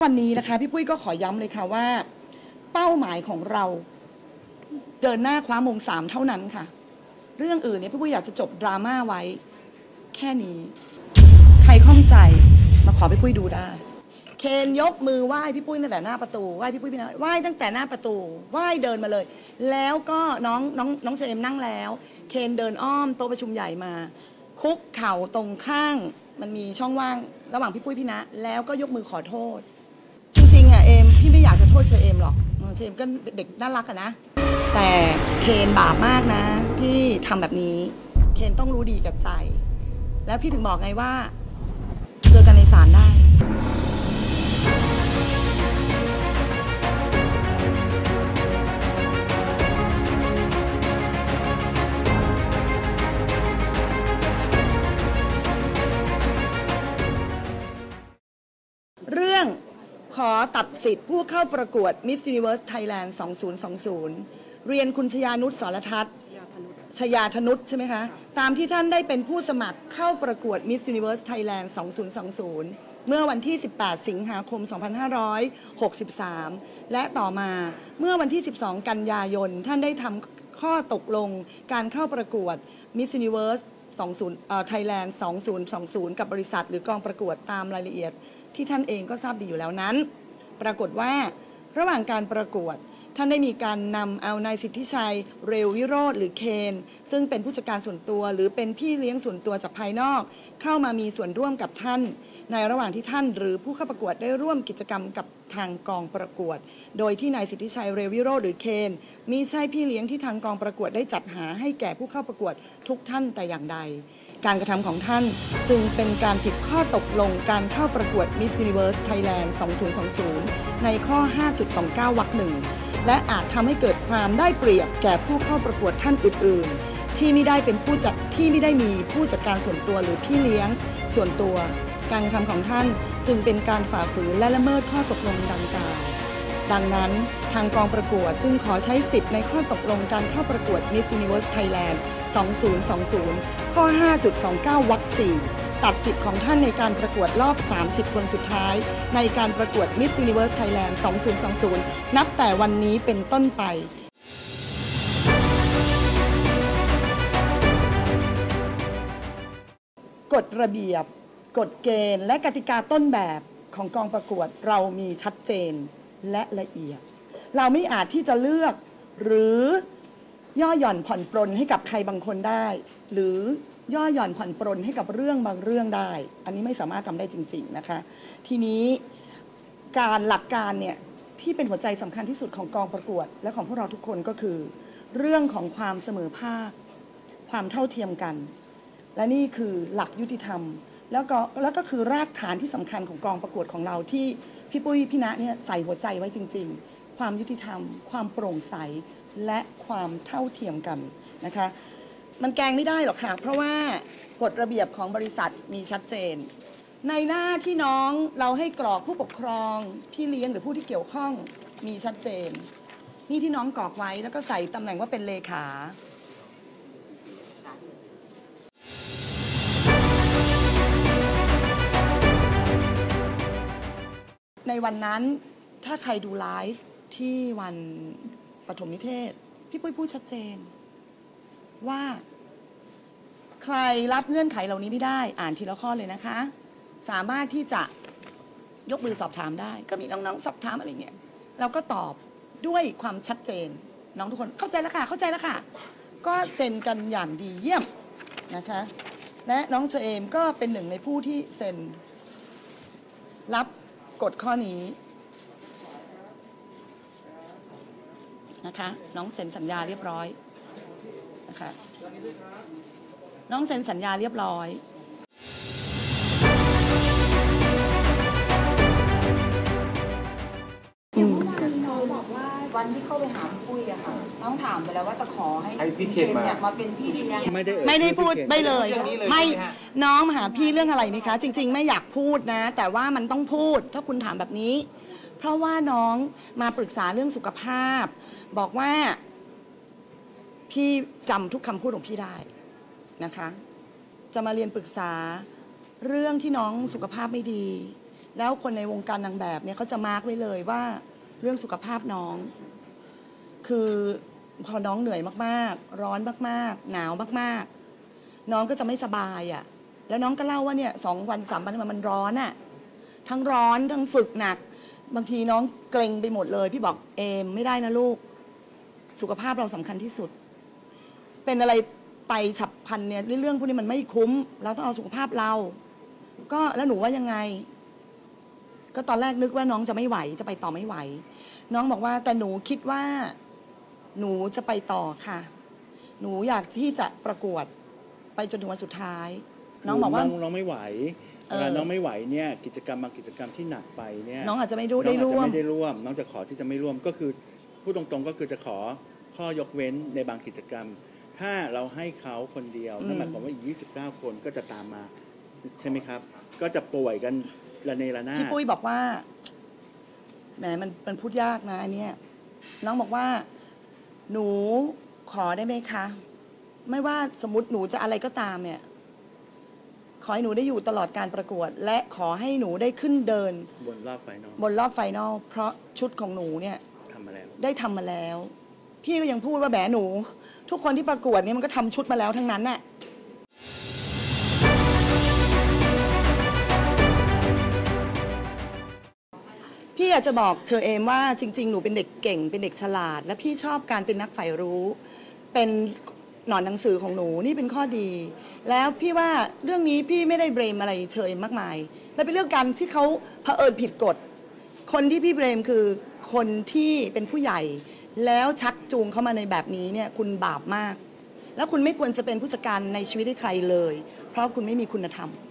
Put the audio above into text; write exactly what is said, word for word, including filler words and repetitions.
วันนี้นะคะพี่ปุ้ยก็ขอย้ำเลยค่ะว่าเป้าหมายของเราเดินหน้าคว้ามงสามเท่านั้นค่ะเรื่องอื่นเนี่ยพี่ปุ้ยอยากจะจบดราม่าไว้แค่นี้ใครข้องใจมาขอพี่ปุ้ยดูได้เคนยกมือไหว้พี่ปุ้ยตั้งแต่หน้าประตูไหว้พี่ปุ้ยพี่นะไหว้ตั้งแต่หน้าประตูไหว้เดินมาเลยแล้วก็น้องน้องน้องเจมนั่งแล้วเคนเดินอ้อมโต๊ะประชุมใหญ่มาคุกเข่าตรงข้างมันมีช่องว่างระหว่างพี่ปุ้ยพี่นะแล้วก็ยกมือขอโทษจริงๆอ่ะเอมพี่ไม่อยากจะโทษเชอเอมหรอกเชอเอมก็เด็กน่ารักอะนะแต่เคนบาปมากนะที่ทำแบบนี้เคนต้องรู้ดีกับใจแล้วพี่ถึงบอกไงว่าเจอกันในศาลได้เรื่องขอตัดสิทธิ์ผู้เข้าประกวด Miss Universe Thailand สองพันยี่สิบเรียนคุณชยานุชสรทัศน์ชยาธนุชใช่ไหมคะตามที่ท่านได้เป็นผู้สมัครเข้าประกวด Miss Universe Thailand สองพันยี่สิบเมื่อวันที่สิบแปดสิงหาคมสองพันห้าร้อยหกสิบสามและต่อมาเมื่อวันที่สิบสองกันยายนท่านได้ทำข้อตกลงการเข้าประกวด Miss Universe สองพันเอ่อ Thailand สองพันยี่สิบกับบริษัทหรือกองประกวดตามรายละเอียดที่ท่านเองก็ทราบดีอยู่แล้วนั้นปรากฏว่าระหว่างการประกวดท่านได้มีการนำเอานายสิทธิชัยเรววิโรจน์หรือเคนซึ่งเป็นผู้จัดการส่วนตัวหรือเป็นพี่เลี้ยงส่วนตัวจากภายนอกเข้ามามีส่วนร่วมกับท่านในระหว่างที่ท่านหรือผู้เข้าประกวดได้ร่วมกิจกรรมกับทางกองประกวดโดยที่นายสิทธิชัยเรววิโรจน์หรือเคนมิใช่พี่เลี้ยงที่ทางกองประกวดได้จัดหาให้แก่ผู้เข้าประกวดทุกท่านแต่อย่างใดการกระทำของท่านจึงเป็นการผิดข้อตกลงการเข้าประกวด Miss Universe Thailand สองพันยี่สิบในข้อ ห้าจุดสองเก้า วรรคหนึ่งและอาจทำให้เกิดความได้เปรียบแก่ผู้เข้าประกวดท่านอื่นๆที่ไม่ได้เป็นผู้จัดที่ไม่ได้มีผู้จัดการส่วนตัวหรือพี่เลี้ยงส่วนตัวการกระทำของท่านจึงเป็นการฝ่าฝืนและละเมิดข้อตกลงดังกล่าวดังนั้นทางกองประกวดจึงขอใช้สิทธิ์ในข้อตกลงการเข้าประกวด Miss Universe Thailand สองพันยี่สิบข้อ ห้าจุดสองเก้า วรรคสี่ตัดสิทธิ์ของท่านในการประกวดรอบสามสิบคนสุดท้ายในการประกวด Miss Universe Thailand สองพันยี่สิบนับแต่วันนี้เป็นต้นไปกฎระเบียบกฎเกณฑ์และกติกาต้นแบบของกองประกวดเรามีชัดเจนและละเอียดเราไม่อาจที่จะเลือกหรือย่อหย่อนผ่อนปรนให้กับใครบางคนได้หรือย่อหย่อนผ่อนปรนให้กับเรื่องบางเรื่องได้อันนี้ไม่สามารถทำได้จริงๆนะคะทีนี้การหลักการเนี่ยที่เป็นหัวใจสำคัญที่สุดของกองประกวดและของพวกเราทุกคนก็คือเรื่องของความเสมอภาคความเท่าเทียมกันและนี่คือหลักยุติธรรมแล้วก็แล้วก็คือรากฐานที่สำคัญของกองประกวดของเราที่พี่ปุ้ยพี่ณเนี่ยใส่หัวใจไว้จริงๆความยุติธรรมความโปร่งใสและความเท่าเทียมกันนะคะมันแกงไม่ได้หรอกค่ะเพราะว่ากฎระเบียบของบริษัทมีชัดเจนในหน้าที่น้องเราให้กรอกผู้ปกครองพี่เลี้ยงหรือผู้ที่เกี่ยวข้องมีชัดเจนนี่ที่น้องกรอกไว้แล้วก็ใส่ตำแหน่งว่าเป็นเลขาในวันนั้นถ้าใครดูไลฟ์ที่วันปฐมนิเทศพี่ปุ้ยพูดชัดเจนว่าใครรับเงื่อนไขเหล่านี้ไม่ได้อ่านทีละข้อเลยนะคะสามารถที่จะยกมือสอบถามได้ก็มีน้องๆสอบถามอะไรเงี้ยเราก็ตอบด้วยความชัดเจนน้องทุกคนเข้าใจแล้วค่ะเข้าใจแล้วค่ะก็เซ็นกันอย่างดีเยี่ยมนะคะและน้องเชเอมก็เป็นหนึ่งในผู้ที่เซ็นรับกฎข้อนี้นะคะน้องเซ็นสัญญาเรียบร้อยนะคะน้องเซ็นสัญญาเรียบร้อยวันที่เข้าไปหาพี่ปุ้ยอะค่ะน้องถามไปแล้วว่าจะขอให้พี่เคนเนี่ยมาเป็นพี่เลี้ยงไม่ได้ไม่ได้พูดไม่เลยไม่น้องมาหาพี่เรื่องอะไรนี่คะจริงๆไม่อยากพูดนะแต่ว่ามันต้องพูดถ้าคุณถามแบบนี้เพราะว่าน้องมาปรึกษาเรื่องสุขภาพบอกว่าพี่จำทุกคำพูดของพี่ได้นะคะจะมาเรียนปรึกษาเรื่องที่น้องสุขภาพไม่ดีแล้วคนในวงการนางแบบเนี่ยเขาจะมาร์กไว้เลยว่าเรื่องสุขภาพน้อง คือพอน้องเหนื่อยมากๆร้อนมากๆหนาวมากๆน้องก็จะไม่สบายอ่ะแล้วน้องก็เล่าว่าเนี่ยสองวันสามวันมันร้อนอ่ะทั้งร้อนทั้งฝึกหนักบางทีน้องเกร็งไปหมดเลยพี่บอกเอมไม่ได้นะลูกสุขภาพเราสำคัญที่สุดเป็นอะไรไปฉับพลันเนี่ยเรื่องพวกนี้มันไม่คุ้มเราต้องเอาสุขภาพเราก็แล้วหนูว่ายังไงก็ตอนแรกนึกว่าน้องจะไม่ไหวจะไปต่อไม่ไหวน้องบอกว่าแต่หนูคิดว่าหนูจะไปต่อค่ะหนูอยากที่จะประกวดไปจนถึงวันสุดท้ายน้องบอกว่าน้องไม่ไหวเวลาน้องไม่ไหวเนี่ยกิจกรรมบางกิจกรรมที่หนักไปเนี่ยน้องอาจจะไม่ได้ร่วมน้องอาจจะไม่ได้ร่วมน้องจะขอที่จะไม่ร่วมก็คือพูดตรงๆก็คือจะขอข้อยกเว้นในบางกิจกรรมถ้าเราให้เขาคนเดียวนั่นหมายความว่าอีกยี่สิบเก้าคนก็จะตามมาใช่ไหมครับก็จะป่วยกันระเนระนาดพี่ปุ้ยบอกว่าแหมมันมันพูดยากนะอันเนี้ยน้องบอกว่าหนูขอได้ไหมคะไม่ว่าสมมติหนูจะอะไรก็ตามเนี่ยขอให้หนูได้อยู่ตลอดการประกวดและขอให้หนูได้ขึ้นเดินบนรอบไฟนอลบนรอบไฟนอลเพราะชุดของหนูเนี่ยทำมาแล้วได้ทำมาแล้วพี่ก็ยังพูดว่าแหมหนูทุกคนที่ประกวดเนี่ยมันก็ทำชุดมาแล้วทั้งนั้นน่ะพี่อยากจะบอกเชอเอมว่าจริงๆหนูเป็นเด็กเก่งเป็นเด็กฉลาดและพี่ชอบการเป็นนักใฝ่รู้เป็นหนอนหนังสือของหนูนี่เป็นข้อดีแล้วพี่ว่าเรื่องนี้พี่ไม่ได้เบรมอะไรเชอเอมมากมายมันเป็นเรื่องการที่เขาเผอิญผิดกฎคนที่พี่เบรมคือคนที่เป็นผู้ใหญ่แล้วชักจูงเข้ามาในแบบนี้เนี่ยคุณบาปมากแล้วคุณไม่ควรจะเป็นผู้จัดการในชีวิตให้ใครเลยเพราะคุณไม่มีคุณธรรม